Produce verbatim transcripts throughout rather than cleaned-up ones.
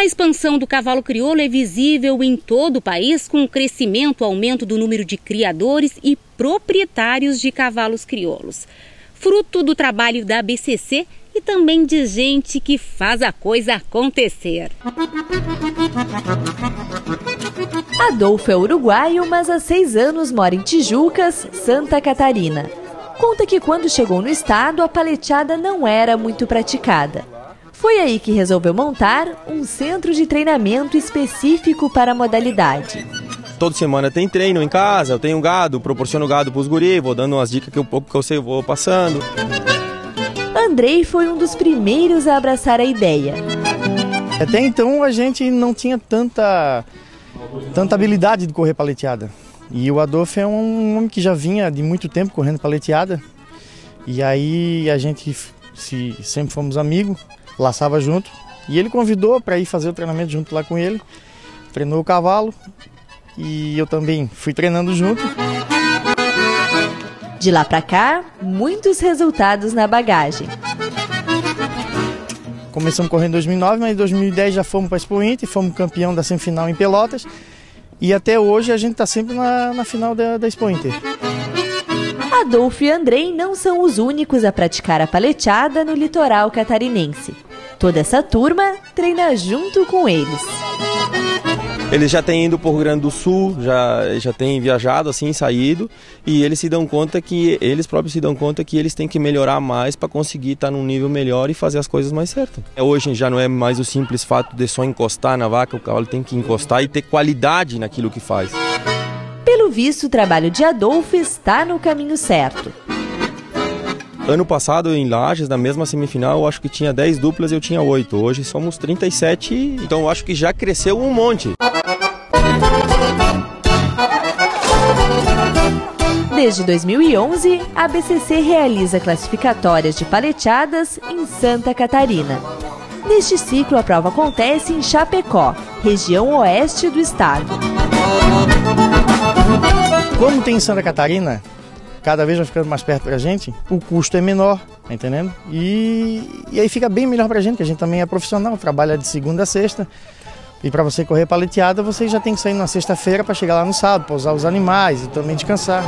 A expansão do cavalo crioulo é visível em todo o país, com o crescimento, aumento do número de criadores e proprietários de cavalos crioulos. Fruto do trabalho da A B C C e também de gente que faz a coisa acontecer. Adolfo é uruguaio, mas há seis anos mora em Tijucas, Santa Catarina. Conta que quando chegou no estado, a paleteada não era muito praticada. Foi aí que resolveu montar um centro de treinamento específico para a modalidade. Toda semana tem treino em casa, eu tenho gado, proporciono gado para os guri, vou dando umas dicas que eu, que eu sei, eu vou passando. Andrei foi um dos primeiros a abraçar a ideia. Até então a gente não tinha tanta, tanta habilidade de correr paleteada. E o Adolfo é um homem que já vinha de muito tempo correndo paleteada. E aí a gente se, sempre fomos amigos, laçava junto. E ele convidou para ir fazer o treinamento junto lá com ele. Treinou o cavalo e eu também fui treinando junto. De lá para cá, muitos resultados na bagagem. Começamos correndo em dois mil e nove, mas em dois mil e dez já fomos para a Expo Inter, fomos campeão da semifinal em Pelotas. E até hoje a gente está sempre na, na final da, da Expo Inter. Adolfo e Andrei não são os únicos a praticar a paleteada no litoral catarinense. Toda essa turma treina junto com eles. Eles já têm ido para o Rio Grande do Sul, já, já têm viajado, assim, saído, e eles se dão conta que, eles próprios se dão conta que eles têm que melhorar mais para conseguir estar num nível melhor e fazer as coisas mais certas. Hoje já não é mais o simples fato de só encostar na vaca, o cavalo tem que encostar e ter qualidade naquilo que faz. Pelo visto, o trabalho de Adolfo está no caminho certo. Ano passado, em Lages, na mesma semifinal, eu acho que tinha dez duplas e eu tinha oito. Hoje somos trinta e sete, então eu acho que já cresceu um monte. Desde dois mil e onze, a A B C C realiza classificatórias de paleteadas em Santa Catarina. Neste ciclo, a prova acontece em Chapecó, região oeste do estado. Como tem em Santa Catarina, cada vez vai ficando mais perto pra gente, o custo é menor, tá entendendo? E, e aí fica bem melhor pra gente, que a gente também é profissional, trabalha de segunda a sexta. E para você correr paleteada, você já tem que sair na sexta-feira para chegar lá no sábado, para usar os animais e também descansar.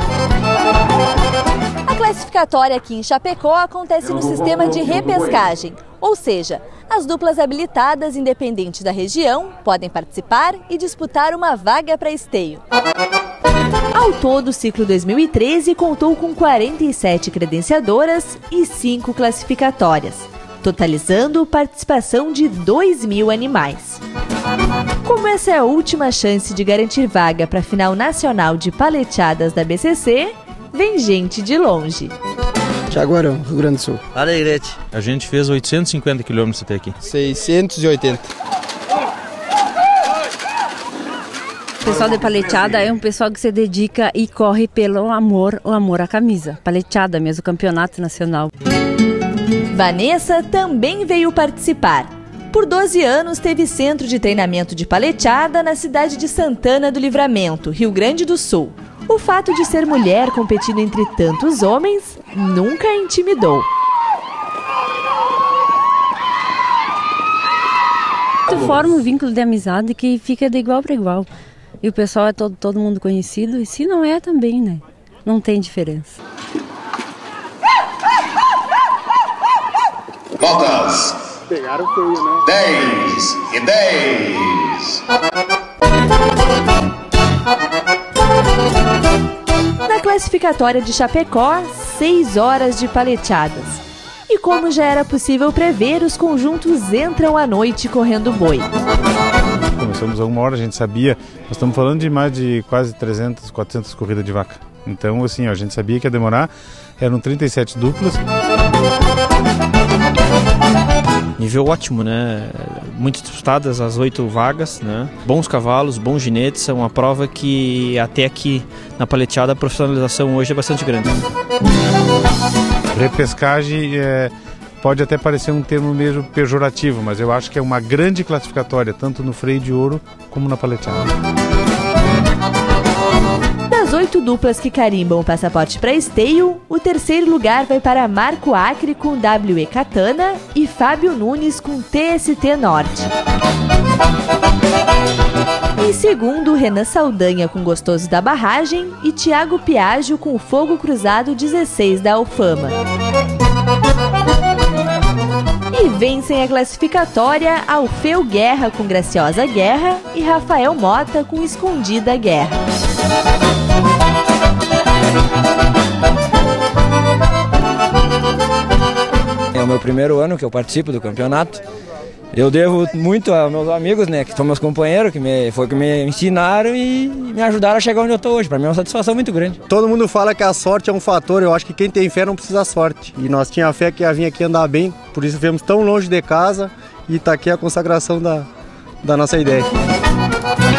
A classificatória aqui em Chapecó acontece no sistema de repescagem, ou seja, as duplas habilitadas, independente da região, podem participar e disputar uma vaga para esteio. Ao todo, o ciclo dois mil e treze contou com quarenta e sete credenciadoras e cinco classificatórias, totalizando participação de dois mil animais. Como essa é a última chance de garantir vaga para a final nacional de paleteadas da A B C C, vem gente de longe. Jaguarão, Rio Grande do Sul. Alegrete. A gente fez oitocentos e cinquenta quilômetros até aqui. seiscentos e oitenta. O pessoal de paleteada é um pessoal que se dedica e corre pelo amor, o amor à camisa. Paleteada mesmo, campeonato nacional. Vanessa também veio participar. Por doze anos teve centro de treinamento de paleteada na cidade de Santana do Livramento, Rio Grande do Sul. O fato de ser mulher competindo entre tantos homens nunca a intimidou. Tu forma um vínculo de amizade que fica de igual para igual. E o pessoal é todo, todo mundo conhecido, e se não é também, né? Não tem diferença. Voltas! Pegaram feio, né? dez e dez! Na classificatória de Chapecó, seis horas de paleteadas. E como já era possível prever, os conjuntos entram à noite correndo boi. Começamos a uma hora, a gente sabia, nós estamos falando de mais de quase trezentas, quatrocentas corridas de vaca. Então, assim, ó, a gente sabia que ia demorar, eram trinta e sete duplas. Nível ótimo, né? Muito disputadas as oito vagas, né? Bons cavalos, bons ginetes, é uma prova que até aqui na paleteada a profissionalização hoje é bastante grande. Repescagem é, pode até parecer um termo meio pejorativo, mas eu acho que é uma grande classificatória, tanto no freio de ouro como na paleteada. Das oito duplas que carimbam o passaporte para esteio, o terceiro lugar vai para Marco Acre com W E Katana e Fábio Nunes com T S T Norte. Segundo, Renan Saldanha com Gostoso da Barragem e Thiago Piaggio com o Fogo Cruzado dezesseis da Alfama. E vencem a classificatória Alfeu Guerra com Graciosa Guerra e Rafael Mota com Escondida Guerra. É o meu primeiro ano que eu participo do campeonato. Eu devo muito aos meus amigos, né, que são meus companheiros, que me, foi que me ensinaram e me ajudaram a chegar onde eu estou hoje. Para mim é uma satisfação muito grande. Todo mundo fala que a sorte é um fator, eu acho que quem tem fé não precisa sorte. E nós tínhamos fé que ia vir aqui andar bem, por isso viemos tão longe de casa e está aqui a consagração da, da nossa ideia.